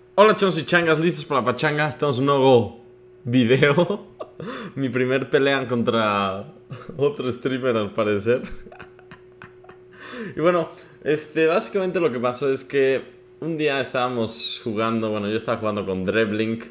Hola chongos y changas, listos para la pachanga. Estamos en un nuevo video. Mi primer pelea contra otro streamer al parecer. Y bueno, básicamente lo que pasó es que un día estábamos jugando, bueno, yo estaba jugando con Drevlink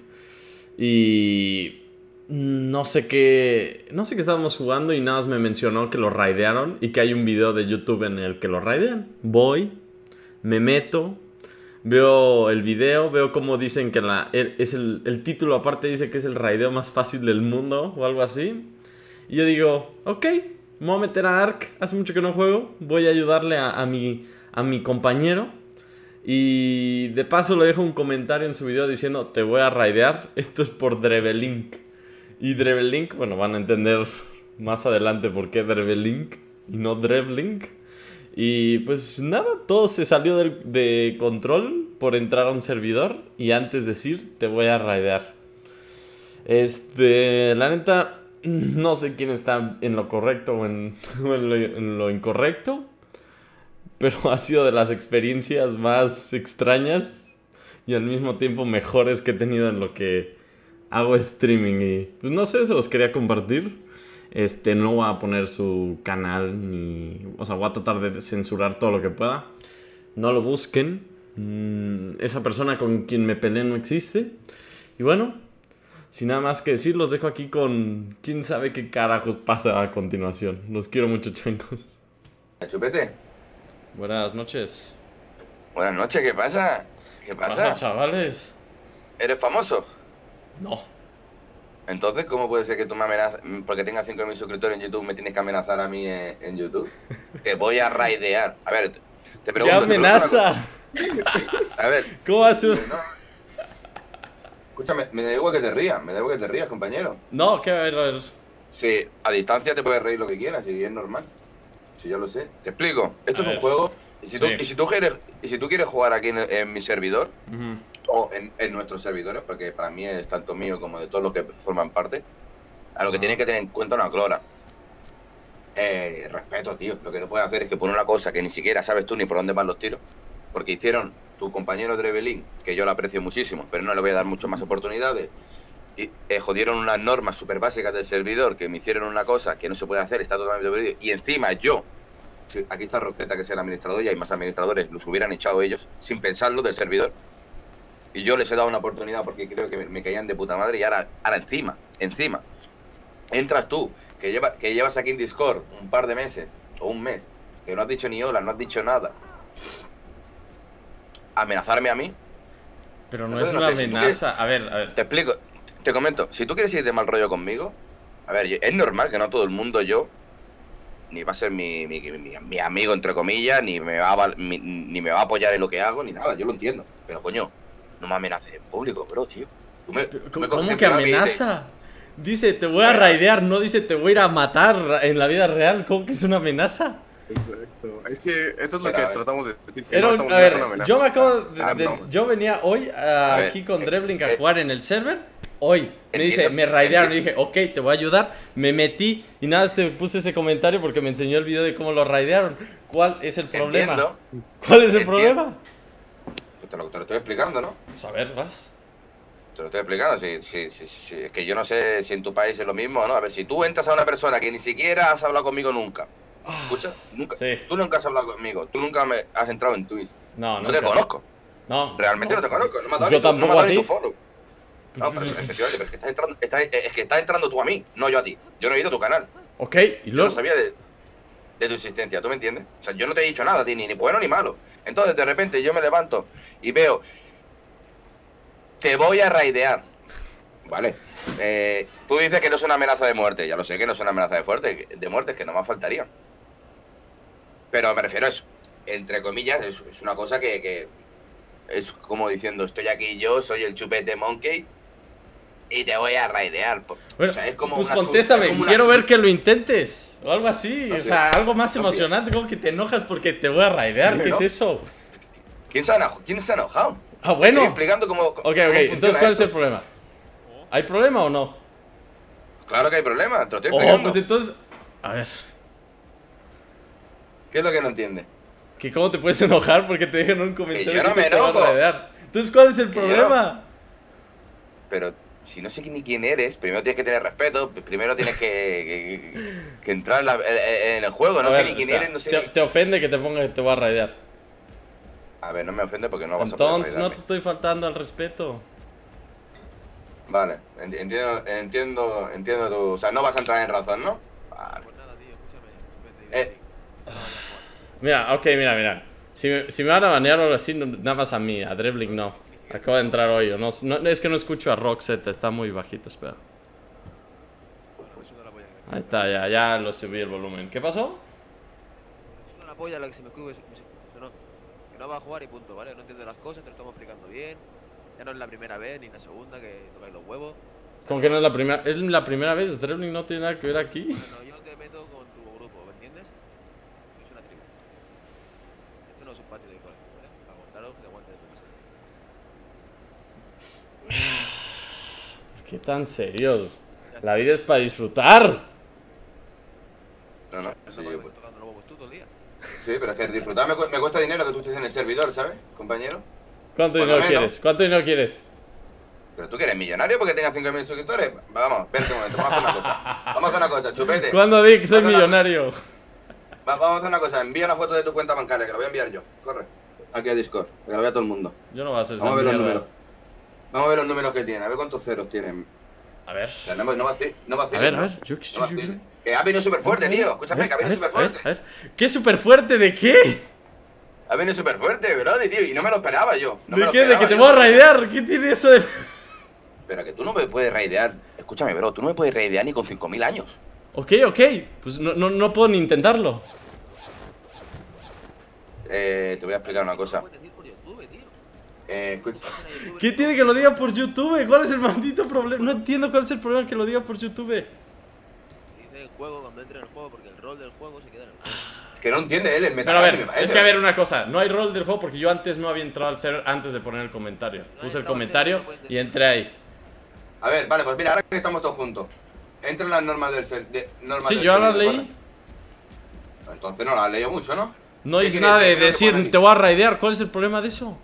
y no sé qué estábamos jugando y nada más me mencionó que lo raidearon y que hay un video de YouTube en el que lo raidean. Voy, me meto, veo el video, veo cómo dicen que el título aparte dice que es el raideo más fácil del mundo o algo así. Y yo digo, ok, me voy a meter a Ark, hace mucho que no juego, voy a ayudarle a mi compañero. Y de paso le dejo un comentario en su video diciendo, te voy a raidear, esto es por Drevlink. Y Drevlink, bueno, van a entender más adelante por qué Drevlink y no Drevlink. Y pues nada, todo se salió de control por entrar a un servidor y antes decir, te voy a raidear. La neta, no sé quién está en lo correcto o en lo incorrecto, pero ha sido de las experiencias más extrañas y al mismo tiempo mejores que he tenido en lo que hago streaming. Y pues no sé, se los quería compartir. No voy a poner su canal ni... O sea, voy a tratar de censurar todo lo que pueda. No lo busquen. Esa persona con quien me peleé no existe. Y bueno, sin nada más que decir, los dejo aquí con... quién sabe qué carajos pasa a continuación. Los quiero mucho, changos. Chupete, Buenas noches. buenas noches, ¿qué pasa? ¿Qué pasa? Chavales? ¿Eres famoso? No. Entonces, ¿cómo puede ser que tú me amenazas, porque tengas 5.000 suscriptores en YouTube, me tienes que amenazar a mí en YouTube? Te voy a raidear. A ver, te pregunto... ¿Qué amenaza? A ver... ¿Cómo hace un...? No. Escúchame, me da igual que te rías, compañero. No, ¿qué? A ver. Si a distancia te puedes reír lo que quieras, si es normal. Si ya lo sé. Te explico. Esto A es un ver. juego, y si, Sí. si tú quieres jugar aquí en mi servidor, Ujú. o en nuestros servidores, porque para mí es tanto mío como de todos los que forman parte, a lo que tienes que tener en cuenta una clora. Respeto, tío. Lo que no puedes hacer es que por una cosa que ni siquiera sabes tú ni por dónde van los tiros, porque hicieron tu compañero Drevlink, que yo lo aprecio muchísimo, pero no le voy a dar muchas más oportunidades, y jodieron unas normas súper básicas del servidor, que me hicieron una cosa que no se puede hacer, está totalmente prohibido, y encima yo, aquí está Rosetta, que es el administrador, y hay más administradores, los hubieran echado ellos, sin pensarlo, del servidor. Y yo les he dado una oportunidad porque creo que me caían de puta madre. Y ahora encima, entras tú, que llevas aquí en Discord un par de meses, o un mes, que no has dicho ni hola, no has dicho nada. ¿Amenazarme a mí? Pero no Entonces, es no una sé, si tú amenaza. A ver. Te explico, te comento. Si tú quieres ir de mal rollo conmigo, a ver, es normal que no todo el mundo ni va a ser mi amigo, entre comillas, ni me va a apoyar en lo que hago, ni nada, yo lo entiendo. Pero coño, no me amenaces en público, bro, tío. Tú me coges ¿Cómo en que plan y amenaza? Dice, te voy a raidear, no dice, te voy a ir a matar en la vida real. ¿Cómo que es una amenaza? Exacto. Es que eso es lo Pero, que a ver. tratamos de decir. Que Era no un- estamos a no es ver, una amenaza. yo me acabo No. yo venía hoy ver, aquí con Drevlink a jugar en el server. Hoy me dice, entiendo, me raidearon. Y entiendo. dije, ok, te voy a ayudar. Me metí y nada, puse ese comentario porque me enseñó el video de cómo lo raidearon. ¿Cuál es el problema? Entiendo. ¿Cuál es el Entiendo. problema? Pues te lo estoy explicando, ¿no? Pues a ver, vas. Te lo estoy explicando. Es que yo no sé si en tu país es lo mismo o no. A ver, si tú entras a una persona que ni siquiera has hablado conmigo nunca. ¿Escuchas? Nunca. Sí. Tú nunca has hablado conmigo. Tú nunca me has entrado en Twitch. No, No te conozco. No. Realmente no te conozco. No me has dado Yo ni tu- no me tampoco has dado a ni tu ti. follow. No, pero efectivamente, pero es que estás entrando, es que estás entrando tú a mí, no yo a ti. Yo no he ido a tu canal. Ok, y Yo luego. no sabía de tu existencia, ¿tú me entiendes? O sea, yo no te he dicho nada a ti, ni bueno ni malo. Entonces, de repente, yo me levanto y veo, te voy a raidear. Vale. Tú dices que no es una amenaza de muerte. Ya lo sé que no es una amenaza de muerte, es que no me faltaría. Pero me refiero a eso. Entre comillas, es una cosa que es como diciendo, estoy aquí yo, soy el Chupete Monkey y te voy a raidear. Bueno, O sea, es como pues una contéstame, es como una- quiero ver que lo intentes. O algo así, No o sé. sea, algo más No sé. emocionante, como que te enojas porque te voy a raidear. ¿Qué ¿No? es eso? ¿Quién se ha enojado? Ah, bueno. Estoy explicando cómo Ok, entonces ¿cuál es el problema? ¿Hay problema o no? Claro que hay problema, te lo estoy Oh, explicando. pues entonces. A ver, ¿Qué es lo que no entiendes? ¿que cómo te puedes enojar porque te dejan un comentario yo no que me se te va a enojo. raidear? Entonces, ¿cuál es el problema? Pero si no sé ni quién eres, primero tienes que tener respeto, primero tienes que entrar en el juego, no sé ni quién eres, no sé te ofende que te ponga que te voy a raidear. A ver, no me ofende porque no vas a poder Entonces, no raidearme. te estoy faltando al respeto. Vale, entiendo tu... O sea, no vas a entrar en razón, ¿no? Vale. Pues nada, tío, escúchame. Mira, ok, mira. Si me van a banear o algo así, nada más a mí, a Dribbling no. Acabo de entrar hoy, no, es que no escucho a Roxette, está muy bajito, espera. Ahí está, ya lo subí el volumen. ¿Qué pasó? Es una polla la que se me cubre, no, que no va a jugar y punto, ¿vale? No entiende las cosas, te lo estamos explicando bien. Ya no es la primera vez ni la segunda que tocáis los huevos. Como que no es la primera, es la primera vez, Dribbling no tiene nada que ver aquí. Bueno, yo te meto con tu grupo, ¿me entiendes? Es una tribu. Esto no es un patio de colegio, ¿vale? Para aguantaros que te aguantes de tu casa. ¿Qué tan serios? La vida es para disfrutar. No, No sí, me pues, tocando los huevos tú todo el día. sí, pero es que disfrutar me cuesta dinero que tú estés en el servidor, ¿sabes, compañero? ¿Cuánto Por lo dinero menos. quieres? ¿Cuánto dinero quieres? Pero tú que eres millonario porque tengas 5.000 suscriptores. Vamos, espérate un momento, vamos a hacer una cosa. Vamos a hacer una cosa, chupete. ¿Cuándo di que soy Vamos a hacer una- millonario? Vamos a hacer una cosa, envía una foto de tu cuenta bancaria, que la voy a enviar yo. Corre. Aquí a Discord, que la vea todo el mundo. Yo no voy a hacer esa Vamos a ver los mierda. números. Vamos a ver los números que tiene, a ver cuántos ceros tienen. A ver. O sea, no vaciles, no A vaciles. ver, ¿no? a ver. Yo No vaciles. Que ha venido súper fuerte, tío. Escúchame, que ha venido súper fuerte. A ver. ¿Qué súper fuerte? ¿De qué? Ha venido súper fuerte, bro, tío. Y no me lo esperaba yo. No me ¿De lo qué? ¿De esperaba que te yo. voy a raidear? ¿Qué tiene eso de...? Pero que tú no me puedes raidear. Escúchame, bro, tú no me puedes raidear ni con 5.000 años. Ok. Pues no puedo ni intentarlo. Te voy a explicar una cosa. Puedes decir por YouTube, tío. Escucha. ¿Qué tiene que lo diga por YouTube? ¿Cuál es el maldito problema? No entiendo cuál es el problema que lo diga por YouTube. Dice el juego cuando entre en el juego, porque el rol del juego se queda en el juego. Que no entiende él, el Pero a metagame, ver, maestro. es que a ver una cosa. No hay rol del juego porque yo antes no había entrado al server antes de poner el comentario. Puse el comentario y entré ahí. A ver, vale, pues mira, ahora que estamos todos juntos. Entra en las normas del Sí, yo las leí. Entonces no las has leído mucho, ¿no? No ¿Qué es quieres nada de decir? ¿Qué es lo que pone decir, aquí? te voy a raidear. ¿Cuál es el problema de eso?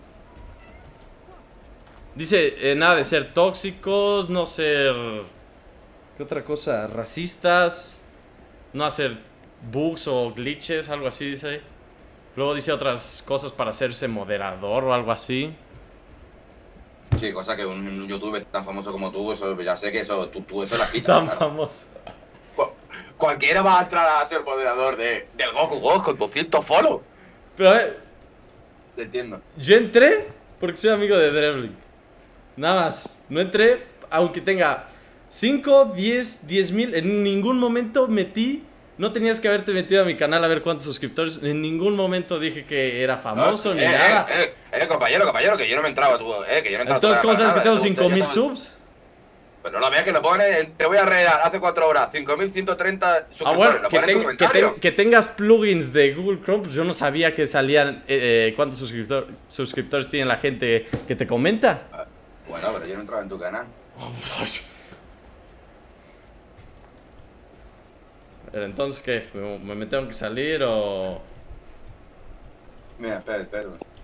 Dice, nada de ser tóxicos, no ser... ¿Qué otra cosa? Racistas. No hacer bugs o glitches, algo así dice ahí. Luego dice otras cosas para hacerse moderador o algo así. Sí, cosa que un youtuber tan famoso como tú, eso, ya sé que eso, tú eso la quitas. Tan claro. famoso. Cualquiera va a entrar a ser moderador del Goku Ghost con 200 follow. Pero a ver, Te entiendo. yo entré porque soy amigo de Dribbling. Nada más. No entré, aunque tenga 5, 10 mil. En ningún momento metí. No tenías que haberte metido a mi canal a ver cuántos suscriptores. En ningún momento dije que era famoso ni nada. Compañero, que yo no me entraba tú, que yo no entraba. Entonces, ¿cómo sabes que tengo Tú, 5000 ya subs? Pero no la veas que lo pone, te voy a regar hace 4 horas, 5.130 suscriptores. Ah, bueno, lo pone en tu comentario. que tengas plugins de Google Chrome, pues yo no sabía que salían cuántos suscriptores tiene la gente que te comenta. Bueno, pero yo no entraba en tu canal. Pero entonces, ¿qué? ¿Me tengo que salir o...? Mira, espera.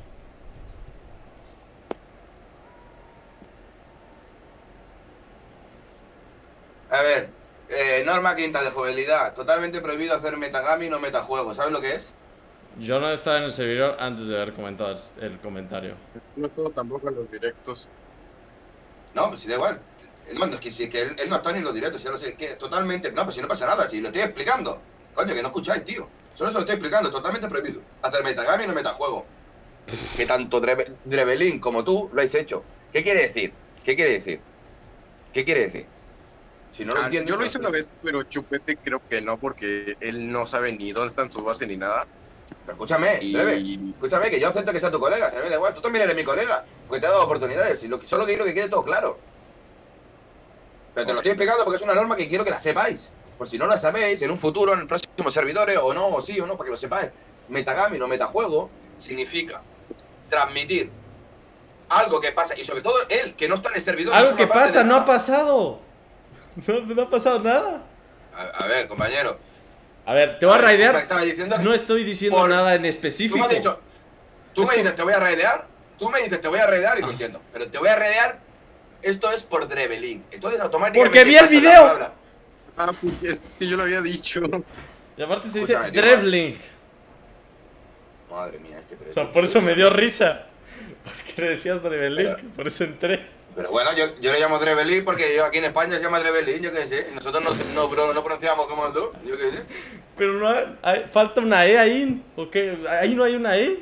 A ver, norma quinta de jugabilidad. Totalmente prohibido hacer metagame y no metajuego. ¿Sabes lo que es? Yo no estaba en el servidor antes de haber comentado el comentario. No juego tampoco en los directos. No, pues si da igual. No, es que, si es que él no está ni en los directos, ya lo sé. Que totalmente. No, pues si no pasa nada, si lo estoy explicando. Coño, que no escucháis, tío. Solo se lo estoy explicando, totalmente prohibido. Hacer metagame y no metajuego. Que tanto Drevelin como tú lo habéis hecho. ¿Qué quiere decir? ¿Qué quiere decir? ¿Qué quiere decir? Si no lo entiendo. Yo lo hice una vez, pero Chupete creo que no, porque él no sabe ni dónde está en su base ni nada. Pero escúchame, Dreve, escúchame, que yo acepto que sea tu colega, se me da igual. Tú también eres mi colega, porque te he dado oportunidades. Solo quiero que quede todo claro. Pero te lo estoy explicando porque es una norma que quiero que la sepáis. Por si no la sabéis, en un futuro, en el próximo servidores, o no, o sí o no, para que lo sepáis. Metagame, no metajuego, significa transmitir algo que pasa, y sobre todo él, que no está en el servidor. Algo no que forma parte pasa, de no ha nada. pasado. No ha pasado nada. A ver, compañero. A ver, te voy a Me raidear. estaba diciendo que No estoy diciendo por- nada en tú específico. me has dicho, tú Es me que- dices, te voy a raidear. tú me dices, te voy a redear y lo entiendo. Pero te voy a redear, esto es por Drevelin. Entonces automáticamente... Porque vi el pasas la video. palabra. Ah, porque es que yo lo había dicho. Y aparte se dice Escúchame, tío, Drevling. Madre mía, este O sea, por eso me dio risa. Porque le decías Drevling, por eso entré. Pero bueno, yo le llamo Drevelin porque yo aquí en España se llama Drevelin, yo qué sé. Nosotros no pronunciamos como tú, yo qué sé. Pero no falta una E ahí. ¿O qué? ¿Ahí no hay una E?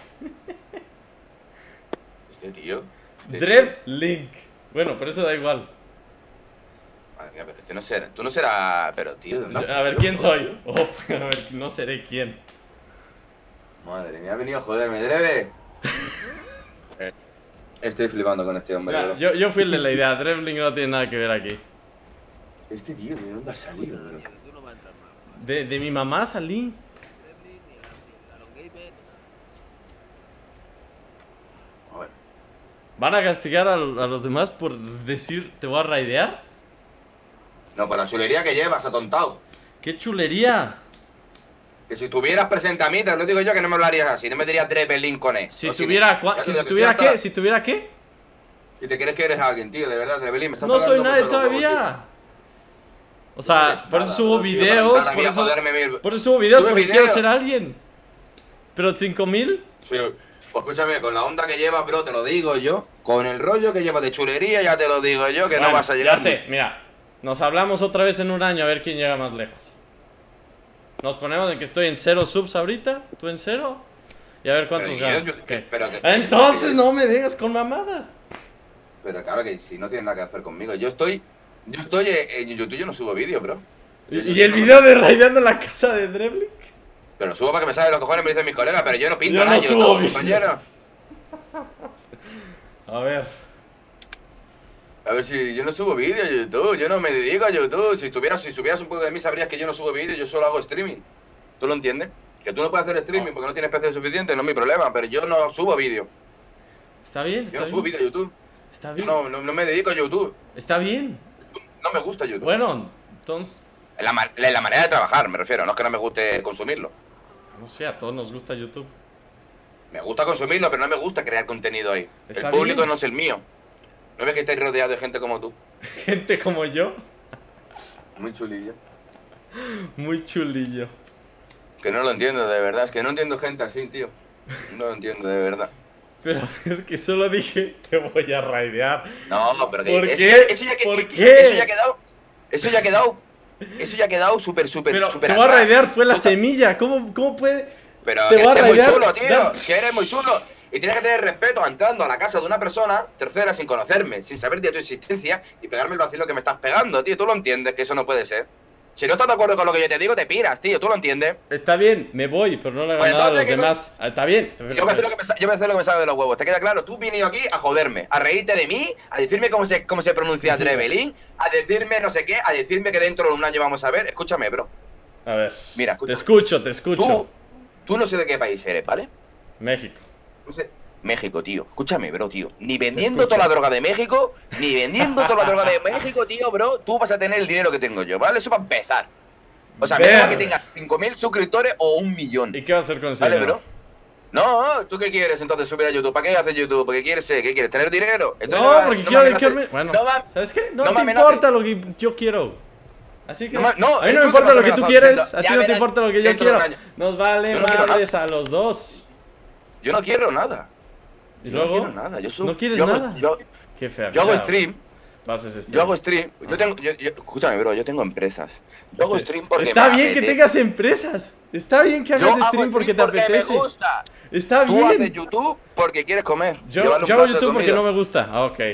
Este tío. Drevling. Bueno, pero eso da igual. Madre mía, pero este no será. Tú no serás. Pero tío, ¿de dónde has A ver, salido? ¿quién soy? Oh, a ver, no seré quién. Madre mía, ha venido a joderme, Dreve. Estoy flipando con este hombre, Mira, bro. yo fui el de la idea. Drevling no tiene nada que ver aquí. Este tío, ¿de dónde ha salido, bro? Tú no vas a entrar más. De mi mamá salí. Gremlin, ni el Aaron Gamer, ni nada. A ver. ¿Van a castigar a los demás por decir te voy a raidear? No, por la chulería que llevas, atontado. ¡Qué chulería! Que si estuvieras presente a mí, te lo digo yo que no me hablarías así. No me dirías Drevelin con E. Si No, tuviera... ya te digo ¿Si que tuviera estoy hasta- qué? ¿Si tuviera qué? Si te crees que eres alguien, tío, de verdad, Drevelin, me estás No soy tocando nadie mucho los huevos, todavía. O sea, por eso subo tío, videos, para por eso... joderme mil- Por eso subo videos Sube porque video. quiero ser alguien. Pero 5000... Sí, pues escúchame, con la onda que llevas, bro, te lo digo yo. Con el rollo que llevas de chulería, ya te lo digo yo, que no Bueno, vas a llegar. ya sé, mira. Nos hablamos otra vez en un año a ver quién llega más lejos. Nos ponemos en que estoy en 0 subs ahorita, tú en 0. Y a ver cuántos Pero, ganan. yo- ¿Qué? pero Entonces no me vengas con mamadas. Pero claro que si no tienes nada que hacer conmigo. Yo estoy en YouTube, yo no subo vídeos, bro. ¿Y el video de raideando la casa de Drevling? Pero lo subo para que me salgan los cojones, me dicen mis colegas, pero yo no pinto Yo no nada, subo YouTube, vídeos. compañero. A ver. A ver si yo no subo vídeos a YouTube, yo no me dedico a YouTube. Si subieras un poco de mí sabrías que yo no subo vídeos, yo solo hago streaming. ¿Tú lo entiendes? Que tú no puedes hacer streaming porque no tienes PC suficiente, no es mi problema, pero yo no subo vídeos. Está bien, Yo está no subo bien. vídeos a YouTube. Está Yo bien. no me dedico a YouTube. Está bien. No me gusta YouTube. Bueno, entonces... En la manera de trabajar, me refiero, no es que no me guste consumirlo. No sé, a todos nos gusta YouTube. Me gusta consumirlo, pero no me gusta crear contenido ahí. Está El público bien. no es el mío. ¿No ves que estáis rodeado de gente como tú? Gente como yo. Muy chulillo. Muy chulillo. Que no lo entiendo, de verdad. Es que no entiendo gente así, tío. No lo entiendo, de verdad. Pero a ver, que solo dije te voy a raidear. No, pero que ¿Por eso qué? ya- eso ya que- ¿Por qué? Eso ya ha quedado. Eso ya ha quedado súper. Pero súper te voy a atrás. raidear fue la Puta. semilla. ¿Cómo puede...? Pero te que voy a eres muy raidear, chulo, tío. ya- Que eres muy chulo. Y tienes que tener respeto entrando a la casa de una persona tercera sin conocerme, sin saber de tu existencia y pegarme el vacilo que me estás pegando, tío. ¿Tú lo entiendes? Que eso no puede ser. Si no estás de acuerdo con lo que yo te digo, te piras, tío. ¿Tú lo entiendes? Está bien, me voy, pero no le hago Pues nada a los entonces, ¿qué demás. Está bien. Está bien. Yo voy a hacer lo que me sale de los huevos. ¿Te queda claro? Tú has venido aquí a joderme, a reírte de mí, a decirme cómo se pronuncia Drevelin, a decirme no sé qué, a decirme que dentro de un año vamos a ver. Escúchame, bro. A ver. Mira, Te escúchame. escucho, te escucho. Tú no sé de qué país eres, ¿vale? México. No sé. México, tío. Escúchame, bro, tío. Ni vendiendo escucho. toda la droga de México, ni vendiendo toda la droga de México, tío, bro, tú vas a tener el dinero que tengo yo, ¿vale? Eso para empezar. O sea, me da igual que Verga. tengas 5.000 suscriptores o 1 millón. ¿Y qué va a hacer con ese ¿Vale, dinero? bro? No, ¿tú qué quieres entonces subir a YouTube? ¿Para qué haces YouTube? ¿Porque quieres qué? ¿Quieres tener dinero? Entonces, No, porque me quiero amenaces. dedicarme... Bueno, No, va- ¿sabes qué? No no me te amenaces. importa lo que yo quiero. Así que... No, a mí eres no tú me que importa vas lo que tú amenazando. quieres. A ti Ya no te verás importa lo que yo dentro de quiero. un año. Nos vale Yo no quiero madres a los dos. Yo no quiero nada. Y Yo luego... no quiero nada. Yo ¿No quieres yo hago- nada? Qué fea. yo hago mira, stream. Pases stream. Yo hago stream. Escúchame, bro, yo tengo empresas. Yo hago stream porque Está me bien que apetece. tengas empresas. Está bien que Yo hagas hago stream porque te apetece. me gusta. Está Tú haces bien. YouTube porque quieres comer. Yo llevarle un hago plato de YouTube porque comida. no me gusta. Ah, ok.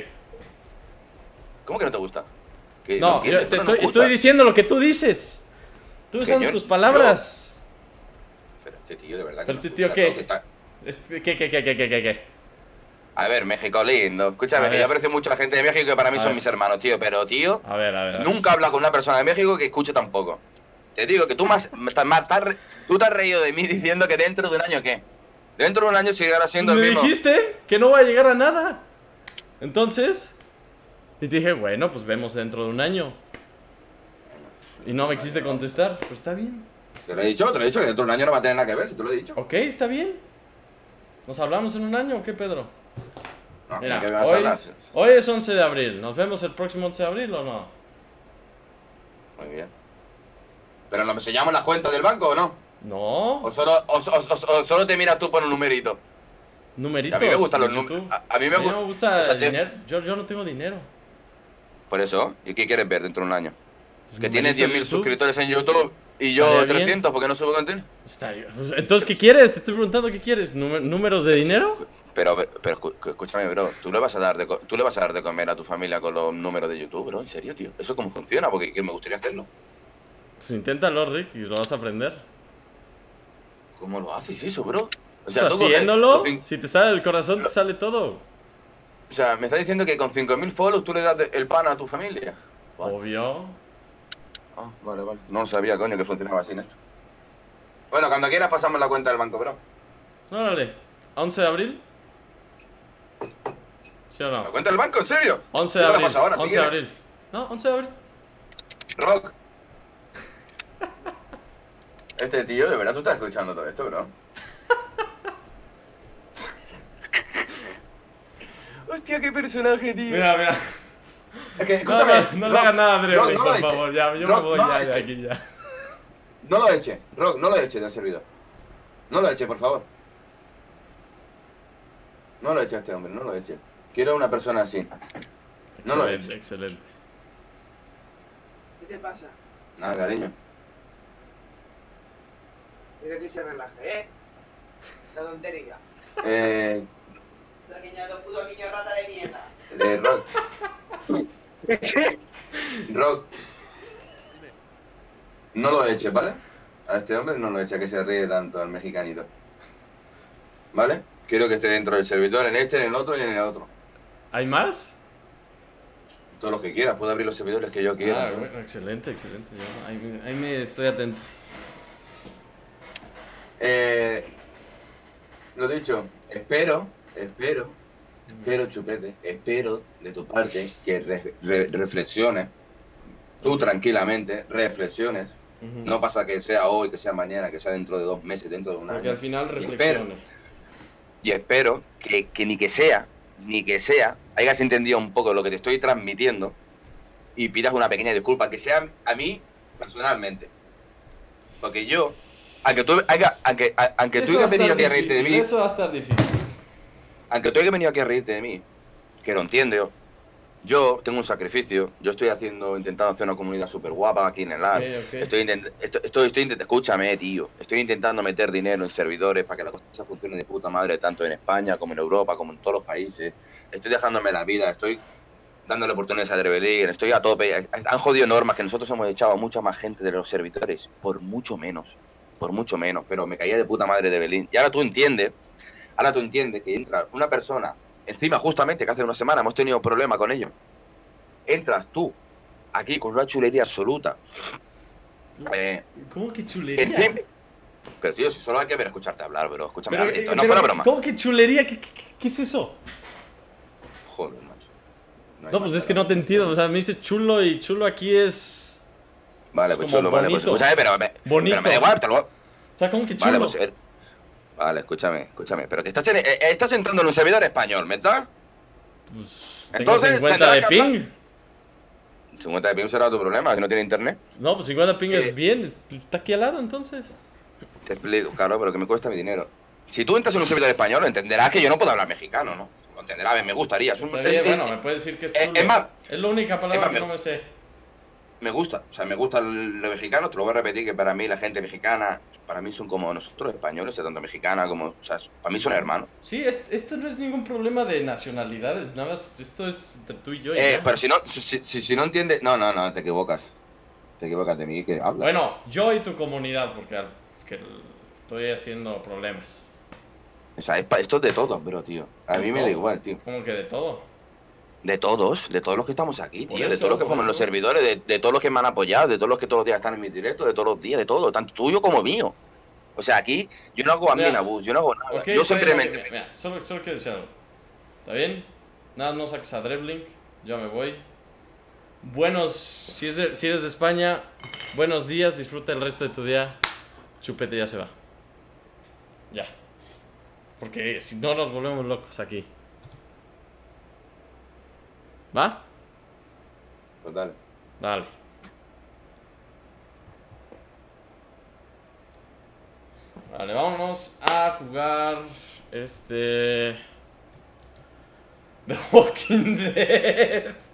¿Cómo que no te gusta? Que No, entiendes, yo te bro, no me estoy gusta. diciendo lo que tú dices. Tú Que usando yo- tus palabras. Pero este tío, de verdad. Pero que este no tío, escucha ¿qué? todo, que está- ¿Qué? A ver, México lindo. A Escúchame, que ver. yo aprecio mucho a la gente de México que para mí A son ver. mis hermanos, tío. Pero, tío, A ver. nunca habla con una persona de México que escuche tampoco. Te digo que tú tú te has reído de mí diciendo que dentro de un año, ¿qué? Dentro de un año seguirá siendo Me el mismo. dijiste que no va a llegar a nada. Entonces... Y te dije, bueno, pues vemos dentro de un año. Y no me quisiste contestar. Pues está bien. Te lo he dicho que dentro de un año no va a tener nada que ver, si te lo he dicho. Ok, está bien. ¿Nos hablamos en un año o qué, Pedro? No, Mira, ¿de qué me vas a hablar? hoy es 11 de abril. ¿Nos vemos el próximo 11 de abril o no? Muy bien. ¿Pero nos sellamos las cuentas del banco o no? No. ¿O solo te miras tú por un numerito? Numeritos. A mí me gustan de los números. YouTube. A mí me gusta. gusta o sea, el dinero. Yo no tengo dinero. Por eso. ¿Y qué quieres ver dentro de un año? Pues Que tienes numeritos de 10.000 YouTube. suscriptores en YouTube y yo Estaría bien. 300 porque no subo contenido. Está bien. Pues, entonces, ¿qué quieres? Te estoy preguntando qué quieres. ¿Números de dinero? Pero escúchame, bro. ¿Tú le vas a dar de comer a tu familia con los números de YouTube, bro? ¿En serio, tío? ¿Eso cómo funciona? Porque que me gustaría hacerlo. Pues inténtalo, Rick, y lo vas a aprender. ¿Cómo lo haces eso, bro? O sea, tú haciéndolo, si te sale del corazón, te sale todo. O sea, me estás diciendo que con 5.000 follows tú le das el pan a tu familia. Obvio. Ah, vale, vale. No sabía, coño, que funcionaba así esto. Bueno, cuando quieras pasamos la cuenta del banco, bro. Órale. ¿11 de abril? ¿Sí o ¿La no? cuenta del banco? ¿En serio? 11 de Yo te la abril. paso ahora, si 11 de quieres. abril. No, 11 de abril. Rock. Este tío, de verdad, tú estás escuchando todo esto, bro. Hostia, qué personaje, tío. Mira. Es que, escúchame. No le hagas nada a Rock, Drewling, no lo por eche. favor. Ya, yo Rock, me voy no lo ya de eche. aquí ya. No lo eche. Rock, no lo eche del servidor. No lo eche, por favor. No lo eche a este hombre, no lo eche. Quiero una persona así. No lo Excelente, eche. excelente. ¿Qué te pasa? Nada, cariño. Mira que se relaje, ¿eh? La tontería. Puto niño rata de mierda. Rock. Rock. No lo eche, ¿vale? A este hombre no lo eche, que se ríe tanto al mexicanito. ¿Vale? Quiero que esté dentro del servidor, en este, en el otro y en el otro. ¿Hay más? Todos los que quieras, puedo abrir los servidores que yo quiera. Ah, ¿no? bueno, excelente. Yo, ahí me estoy atento. Lo dicho, espero, Chupete, espero de tu parte que reflexiones, tú tranquilamente, reflexiones. No pasa que sea hoy, que sea mañana, que sea dentro de 2 meses, dentro de un Porque año. al final reflexione. Y espero que ni que sea, hayas entendido un poco lo que te estoy transmitiendo y pidas una pequeña disculpa, que sea a mí personalmente. Porque yo, aunque tú hayas venido aquí a reírte de mí, Eso va a estar difícil. aunque tú hayas venido aquí a reírte de mí, que lo entiendo, yo tengo un sacrificio, yo estoy intentando hacer una comunidad súper guapa aquí en el LAN. Ok. Escúchame, tío, estoy intentando meter dinero en servidores para que la cosa funcione de puta madre, tanto en España como en Europa, como en todos los países. Estoy dejándome la vida, estoy dándole oportunidades a Drevelig, estoy a tope. Han jodido normas que nosotros hemos echado a mucha más gente de los servidores, por mucho menos, pero me caía de puta madre de Belín. Y ahora tú entiendes que entra una persona, encima justamente que hace una semana hemos tenido problemas con ellos, entras tú aquí con una chulería absoluta. ¿Cómo que chulería? Encima, pero tío, si solo hay que ver escucharte hablar, bro, escúchame, Pero, Alberto, no pero, fuera broma. ¿cómo que chulería? ¿Qué es eso? Joder, macho. hay No, pues más es que no te palabras. entiendo. O sea, me dices chulo y chulo aquí es... Vale, es pues como chulo, vale, pues bonito. escúchame, pero Bonito. me da igual, te lo... O sea, ¿cómo que chulo? Vale, pues vale, escúchame, pero que estás entrando en un servidor español, ¿verdad? Pues tengo Entonces, 50 tendrás de que ping. 50 de ping será tu problema, si no tiene internet. No, pues 50 ping es bien. Está aquí al lado, entonces. Te explico, claro, pero que me cuesta mi dinero. Si tú entras en un servidor español, entenderás que yo no puedo hablar mexicano, ¿no? Lo entenderás, me gustaría. Está bien, bueno, me puedes decir que es chulo. es más, es la única palabra es más, que no me sé. me gusta, o sea, me gusta lo mexicano, te lo voy a repetir, que para mí la gente mexicana, para mí son como nosotros españoles, tanto mexicana como, o sea, para mí son hermanos. Sí, esto no es ningún problema de nacionalidades, nada más, esto es entre tú y yo. Y ya. Pero si no entiendes, no, te equivocas. Te equivocas de mí, que habla. Bueno, yo y tu comunidad, porque estoy haciendo problemas. O sea, esto es de todos, bro, tío. A mí me da igual, tío. ¿Cómo que de todo? De todos los que estamos aquí, Por tío. De eso, todos los que por forman los eso. servidores, de todos los que me han apoyado, de todos los que todos los días están en mis directos, de todos los días, de todo, tanto tuyo como mío. O sea, aquí yo no hago admin abuse, yo no hago nada. Ok, Yo está bien, simplemente... ok, mira, solo quiero decir algo. ¿Está bien? Nada, no saques a Drevling, yo me voy. Si eres de España, buenos días, disfruta el resto de tu día. Chupete ya se va. Ya. Porque si no nos volvemos locos aquí. ¿Va? Pues dale. Dale. Vale, vámonos a jugar The Walking Dead.